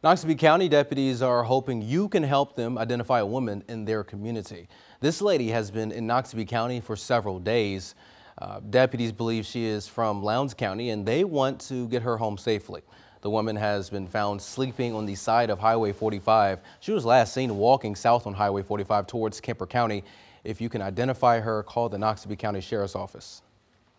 Noxubee County deputies are hoping you can help them identify a woman in their community. This lady has been in Noxubee County for several days. Deputies believe she is from Lowndes County and they want to get her home safely. The woman has been found sleeping on the side of Highway 45. She was last seen walking south on Highway 45 towards Kemper County. If you can identify her, call the Noxubee County Sheriff's Office.